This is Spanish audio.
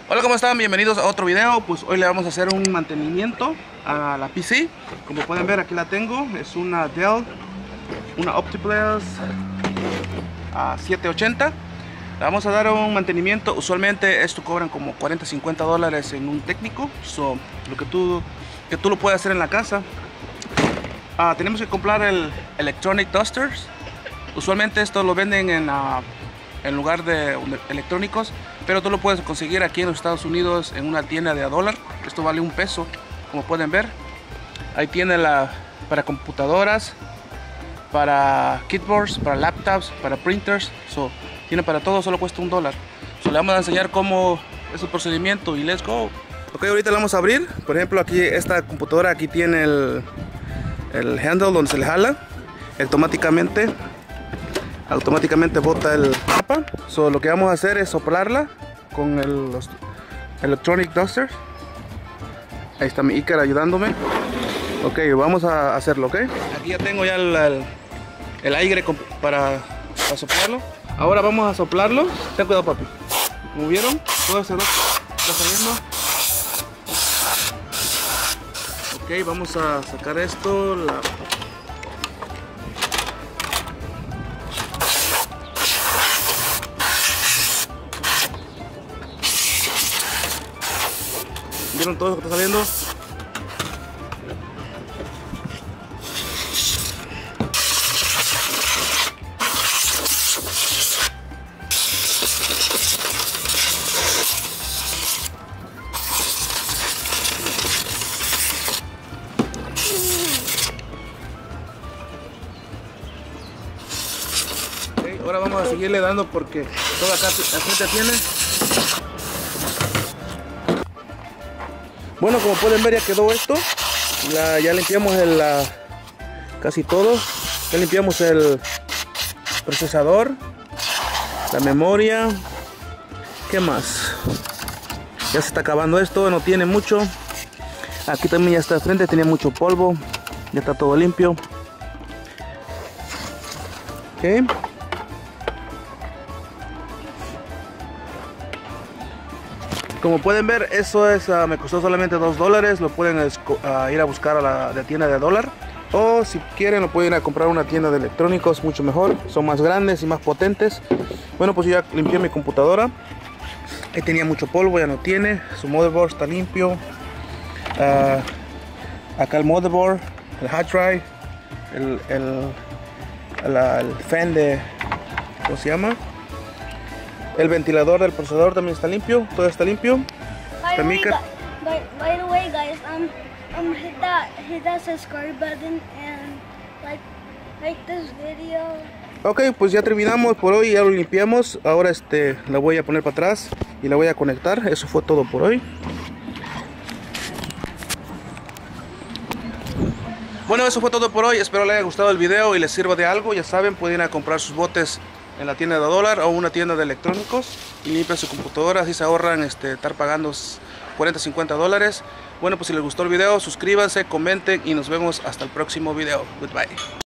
Hola, ¿cómo están? Bienvenidos a otro video. Pues hoy le vamos a hacer un mantenimiento a la PC. Como pueden ver, aquí la tengo. Es una Dell, una Optiplex 780. Le vamos a dar un mantenimiento. Usualmente esto cobran como 40-50 dólares en un técnico. Lo que tú lo puedes hacer en la casa. Tenemos que comprar el Electronic Dusters. Usualmente esto lo venden en lugar de electrónicos, pero tú lo puedes conseguir aquí en los Estados Unidos en una tienda de $1. Esto vale $1, como pueden ver. Ahí tiene para computadoras, para keyboards, para laptops, para printers. Tiene para todo, solo cuesta $1. Le vamos a enseñar cómo es el procedimiento y let's go. Ok, ahorita la vamos a abrir. Por ejemplo, aquí esta computadora aquí tiene el handle donde se le jala automáticamente bota el tapa. Lo que vamos a hacer es soplarla con los Electronic Dusters. Ahí está mi Iker ayudándome. Ok, vamos a hacerlo, ok. Aquí ya tengo ya el aire para soplarlo. Ahora vamos a soplarlo. Ten cuidado, papi. Como vieron, todo ese está saliendo. Ok, vamos a sacar esto. ¿Vieron todo lo que está saliendo? Okay, ahora vamos a seguirle dando porque toda acá la frente tiene. Bueno, como pueden ver, ya quedó esto. Ya limpiamos casi todo. Ya limpiamos el procesador, la memoria. ¿Qué más? Ya se está acabando esto, no tiene mucho. Aquí también ya está de frente, tenía mucho polvo. Ya está todo limpio. Ok. Como pueden ver, eso me costó solamente $2. Lo pueden ir a buscar a la tienda de $1. O si quieren, lo pueden ir a comprar a una tienda de electrónicos, mucho mejor. Son más grandes y más potentes. Bueno, pues ya limpié mi computadora. Ahí tenía mucho polvo, ya no tiene. Su motherboard está limpio. Acá el motherboard, el hard drive, el fan de... ¿cómo se llama? El ventilador del procesador también está limpio, todo está limpio. By the way, guys, hit that subscribe button and like this video. Ok, pues ya terminamos por hoy, ya lo limpiamos. Ahora la voy a poner para atrás y la voy a conectar. Eso fue todo por hoy. Bueno, eso fue todo por hoy. Espero les haya gustado el video y les sirva de algo. Ya saben, pueden ir a comprar sus botes en la tienda de $1 o una tienda de electrónicos y limpian su computadora, así se ahorran estar pagando 40-50 dólares. Bueno, pues si les gustó el video, suscríbanse, comenten y nos vemos hasta el próximo video. Goodbye.